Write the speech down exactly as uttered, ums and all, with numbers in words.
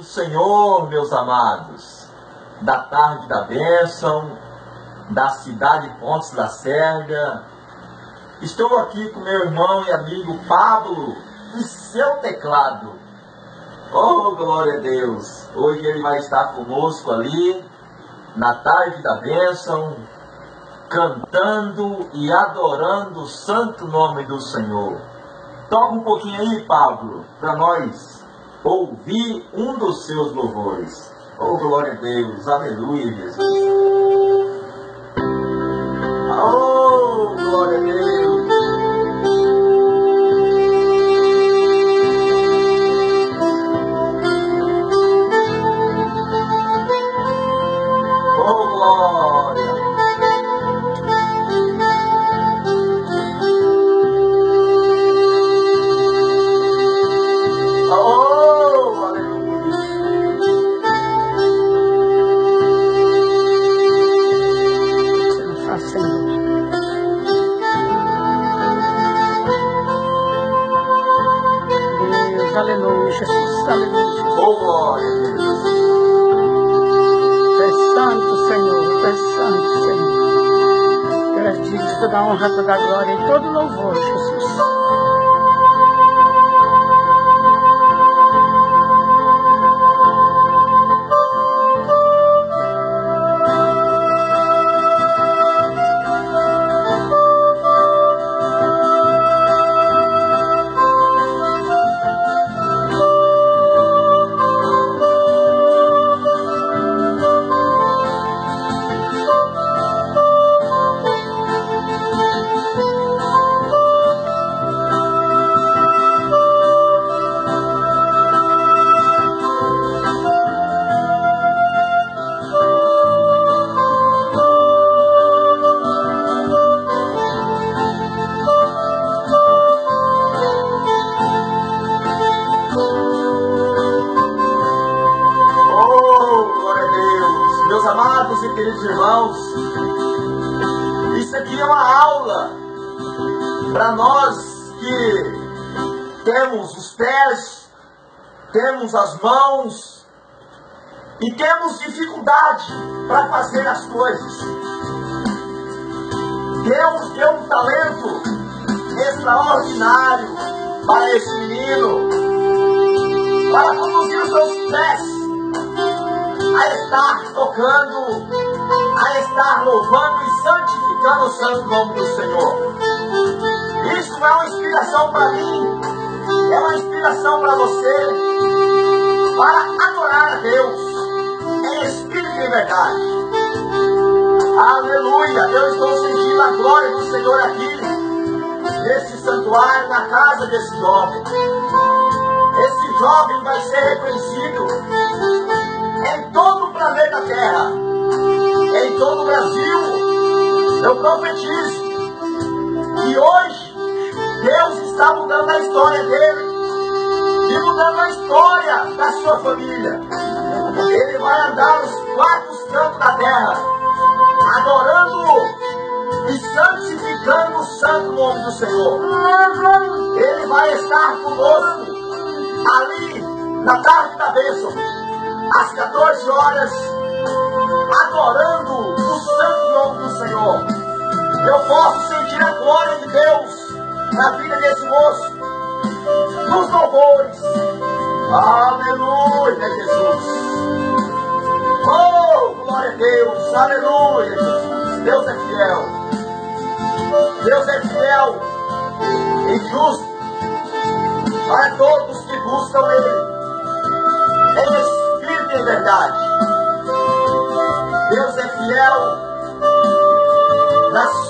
do Senhor, meus amados, da tarde da bênção, da cidade Pontes da Serga. Estou aqui com meu irmão e amigo Pablo e seu teclado. Oh, glória a Deus! Hoje ele vai estar conosco ali, na tarde da bênção, cantando e adorando o santo nome do Senhor. Toca um pouquinho aí, Pablo, para nós ouvir um dos seus louvores. Oh, glória a Deus, aleluia, Jesus. Oh, glória a Deus. Oh, glória. Oh, aleluia. Deus, aleluia, Jesus, aleluia, Jesus. Oh, glória a Deus. Tu és santo, Senhor, Tu és santo, Senhor. Tu és digno de toda honra, toda glória e todo louvor, Jesus. Amados e queridos irmãos, isso aqui é uma aula para nós que temos os pés, temos as mãos e temos dificuldade para fazer as coisas. Deus deu um talento extraordinário para esse menino, para conduzir os seus pés a estar tocando, a estar louvando e santificando o santo nome do Senhor. Isso não é uma inspiração para mim, é uma inspiração para você, para adorar a Deus em espírito e verdade. Aleluia! Eu estou sentindo a glória do Senhor aqui, nesse santuário, na casa desse jovem. Esse jovem vai ser reconhecido em todo o planeta Terra, em todo o Brasil. Eu profetizo que hoje Deus está mudando a história dele e mudando a história da sua família. Ele vai andar nos quatro cantos da terra, adorando e santificando o santo nome do Senhor. Ele vai estar conosco ali na tarde da bênção, às quatorze horas, adorando o santo nome do Senhor. Eu posso sentir a glória de Deus na vida desse moço, nos louvores. Aleluia, Jesus. Oh, glória a Deus. Aleluia, Jesus. Deus é fiel. Deus é fiel e justo para todos que buscam Ele em em verdade. Deus é fiel na